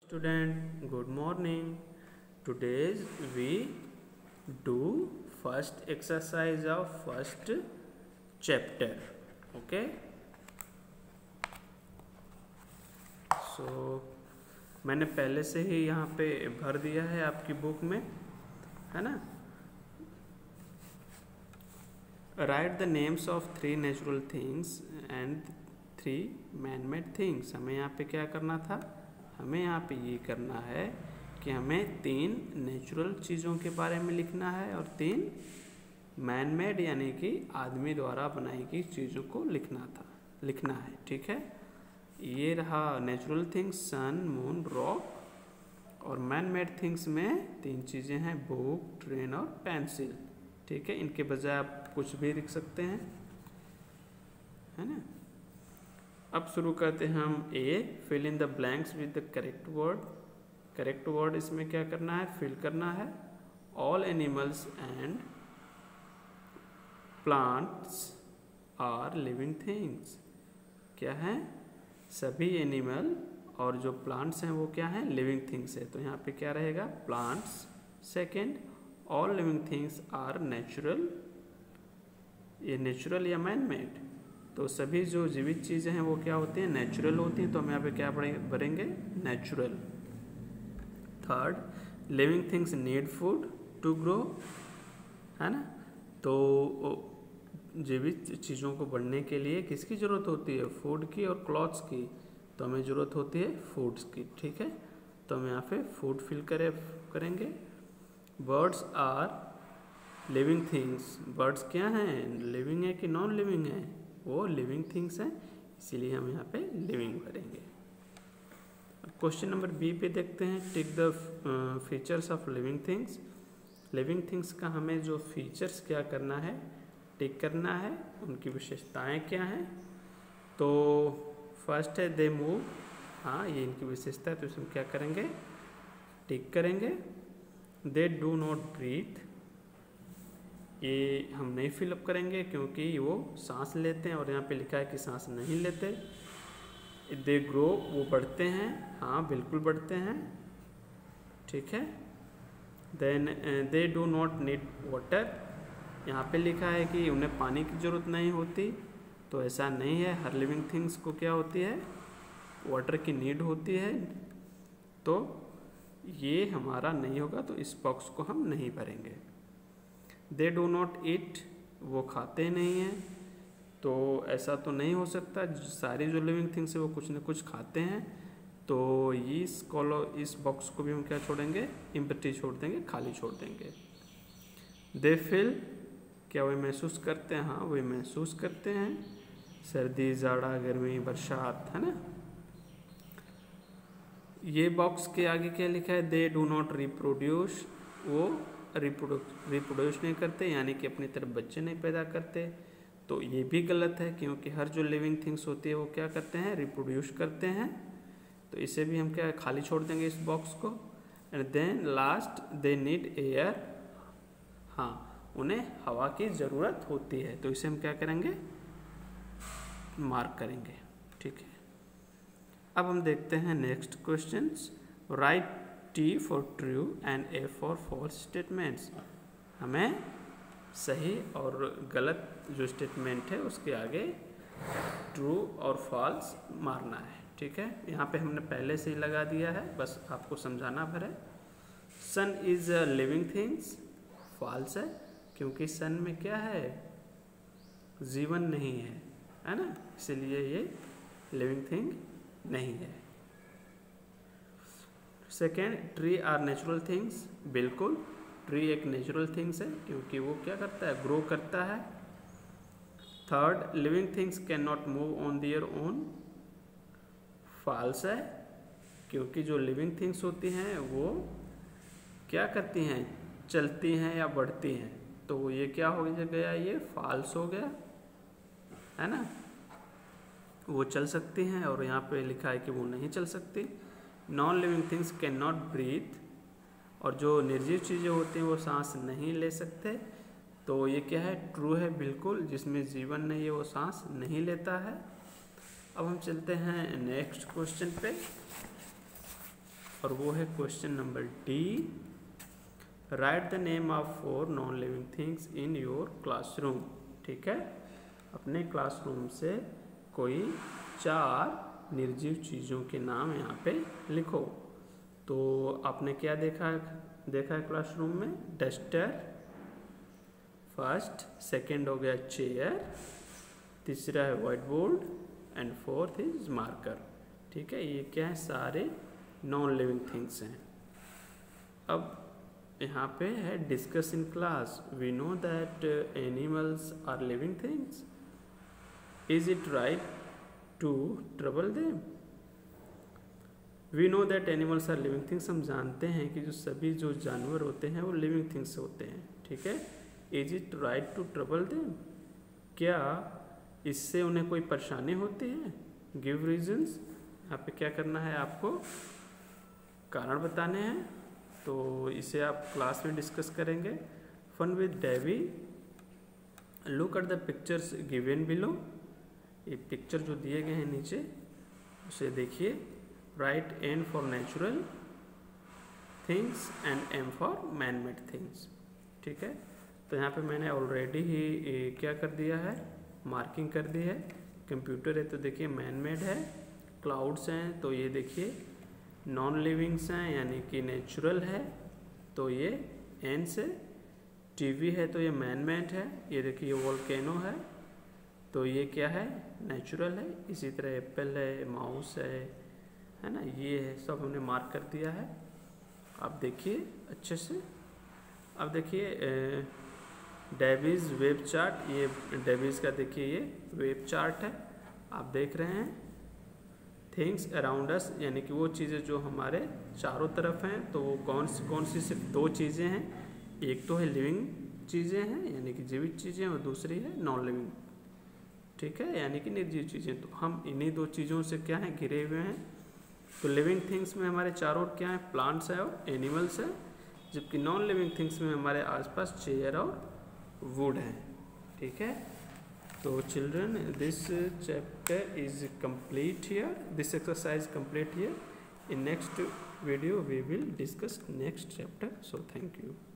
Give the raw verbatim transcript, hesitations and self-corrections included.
Student, good morning. Today we do first exercise of first chapter. Okay. So मैंने पहले से ही यहाँ पे भर दिया है आपकी बुक में, है ना। Write the names of three natural things and three man-made things. हमें यहाँ पे क्या करना था, हमें यहाँ पे ये करना है कि हमें तीन नेचुरल चीज़ों के बारे में लिखना है और तीन मैन मेड यानी कि आदमी द्वारा बनाई गई चीज़ों को लिखना था लिखना है ठीक है। ये रहा natural things, sun, moon, rock, और मैन मेड थिंग्स में तीन चीज़ें हैं, बुक, ट्रेन और पेंसिल। ठीक है, इनके बजाय आप कुछ भी लिख सकते हैं, है ना। अब शुरू करते हैं हम। A, fill in the blanks with the correct word. Correct word इसमें क्या करना है, फिल करना है। All animals and plants are living things. क्या है, सभी एनिमल और जो प्लांट्स हैं वो क्या है, लिविंग थिंग्स है। तो यहाँ पे क्या रहेगा, plants. Second, all living things are natural. ये नेचुरल या मैन मेड, तो सभी जो जीवित चीज़ें हैं वो क्या होती हैं, नेचुरल होती हैं। तो हम यहाँ पे क्या भरेंगे, natural. Third, living things need food to grow, है ना। तो जीवित चीज़ों को बढ़ने के लिए किसकी ज़रूरत होती है, फूड की और क्लॉथ्स की। तो हमें ज़रूरत होती है फूड्स की। ठीक है, तो हम यहाँ पे फूड फिल करे करेंगे। Birds are living things. Birds क्या हैं, लिविंग है कि नॉन लिविंग है, वो लिविंग थिंग्स हैं, इसीलिए हम यहाँ पे लिविंग करेंगे। क्वेश्चन नंबर बी पे देखते हैं। Tick the features of living things. Living things का हमें जो फीचर्स क्या करना है, टिक करना है, उनकी विशेषताएं क्या हैं। तो फर्स्ट है दे मूव। हाँ, ये इनकी विशेषता है, तो इसमें क्या करेंगे, टिक करेंगे। दे डू नॉट ब्रीथ, ये हम नहीं फिलअप करेंगे क्योंकि वो सांस लेते हैं और यहाँ पे लिखा है कि सांस नहीं लेते। दे ग्रो, वो बढ़ते हैं, हाँ बिल्कुल बढ़ते हैं। ठीक है। Then they do not need water, यहाँ पे लिखा है कि उन्हें पानी की ज़रूरत नहीं होती, तो ऐसा नहीं है। हर लिविंग थिंग्स को क्या होती है, वाटर की नीड होती है। तो ये हमारा नहीं होगा, तो इस बॉक्स को हम नहीं भरेंगे। दे डू नॉट ईट, वो खाते नहीं हैं, तो ऐसा तो नहीं हो सकता। सारी जो लिविंग थिंग्स है वो कुछ न कुछ खाते हैं, तो इस कॉलो इस बॉक्स को भी हम क्या छोड़ेंगे, एम्प्टी छोड़ देंगे, खाली छोड़ देंगे। दे फील, क्या वे महसूस करते हैं, हाँ वे महसूस करते हैं। सर्दी, जाड़ा, गर्मी, बरसात, है ना। ये बॉक्स के आगे क्या लिखा है, दे डू नॉट रिप्रोड्यूस, वो रिप्रोड्यूस रिप्रोड्यूस नहीं करते, यानी कि अपनी तरफ बच्चे नहीं पैदा करते। तो ये भी गलत है, क्योंकि हर जो लिविंग थिंग्स होती है वो क्या करते हैं, रिप्रोड्यूस करते हैं। तो इसे भी हम क्या खाली छोड़ देंगे इस बॉक्स को। And then last, they need air, हाँ उन्हें हवा की ज़रूरत होती है, तो इसे हम क्या करेंगे, मार्क करेंगे। ठीक है। अब हम देखते हैं next questions. Write T for true and A for false statements. हमें सही और गलत जो स्टेटमेंट है उसके आगे ट्रू और फॉल्स मारना है। ठीक है, यहाँ पे हमने पहले से ही लगा दिया है, बस आपको समझाना भर है। Sun is a living things, false है, क्योंकि सन में क्या है, जीवन नहीं है, है ना, इसलिए ये लिविंग थिंग नहीं है। Second, tree are natural things, बिल्कुल ट्री एक नेचुरल थिंग्स है, क्योंकि वो क्या करता है, ग्रो करता है। Third, living things can not move on their own, false है, क्योंकि जो लिविंग थिंग्स होती हैं वो क्या करती हैं, चलती हैं या बढ़ती हैं। तो वो ये क्या हो गया, ये फॉल्स हो गया, है ना। वो चल सकती हैं, और यहाँ पे लिखा है कि वो नहीं चल सकती। Non living things can not breathe, और जो निर्जीव चीज़ें होती हैं वो सांस नहीं ले सकते। तो ये क्या है, ट्रू है बिल्कुल, जिसमें जीवन नहीं है वो सांस नहीं लेता है। अब हम चलते हैं नेक्स्ट क्वेश्चन पे। और वो है question number D. Write the name of four non living things in your classroom. ठीक है, अपने क्लासरूम से कोई चार निर्जीव चीज़ों के नाम यहाँ पे लिखो। तो आपने क्या देखा देखा है क्लासरूम में? डस्टर फर्स्ट, सेकंड हो गया चेयर, तीसरा है whiteboard and fourth is marker. ठीक है, ये क्या है? सारे नॉन लिविंग थिंग्स हैं। अब यहाँ पे है discuss in class. We know that animals are living things. Is it right to trouble them? We know that animals are living things. हम जानते हैं कि जो सभी जो जानवर होते हैं वो लिविंग थिंग्स होते हैं। ठीक है, is it right to trouble them? क्या इससे उन्हें कोई परेशानी होती है? Give reasons. यहाँ पे क्या करना है आपको? कारण बताने हैं। तो इसे आप क्लास में डिस्कस करेंगे। Fun with Davy. Look at the pictures given below. ये पिक्चर जो दिए गए हैं नीचे उसे देखिए। Write N for natural things and M for man made things. ठीक है, तो यहाँ पे मैंने ऑलरेडी ही क्या कर दिया है? मार्किंग कर दी है। कंप्यूटर है तो देखिए मैन मेड है। क्लाउड्स हैं तो ये देखिए नॉन लिविंग्स हैं यानी कि नेचुरल है तो ये एन से। टीवी है तो ये मैन मेड है। ये देखिए वोल्केनो है तो ये क्या है? नेचुरल है। इसी तरह एप्पल है, माउस है, है ना, ये है, सब हमने मार्क कर दिया है। आप देखिए अच्छे से। अब देखिए डेविज वेब चार्ट। ये डेविज का देखिए ये वेब चार्ट है, आप देख रहे हैं। थिंग्स अराउंड अस यानी कि वो चीज़ें जो हमारे चारों तरफ हैं। तो वो कौन सी कौन सी? सिर्फ दो चीज़ें हैं। एक तो है लिविंग चीज़ें हैं यानी कि जीवित चीज़ें, और दूसरी है नॉन लिविंग। ठीक है, यानी कि निर्जीव चीज़ें। तो हम इन्हीं दो चीज़ों से क्या है? घिरे हुए हैं। तो लिविंग थिंग्स में हमारे चारों क्या है? प्लांट्स है और एनिमल्स है। जबकि नॉन लिविंग थिंग्स में हमारे आसपास चेयर और वुड है। ठीक है, तो children this chapter is complete here. This exercise complete here. In next video we will discuss next chapter. So thank you.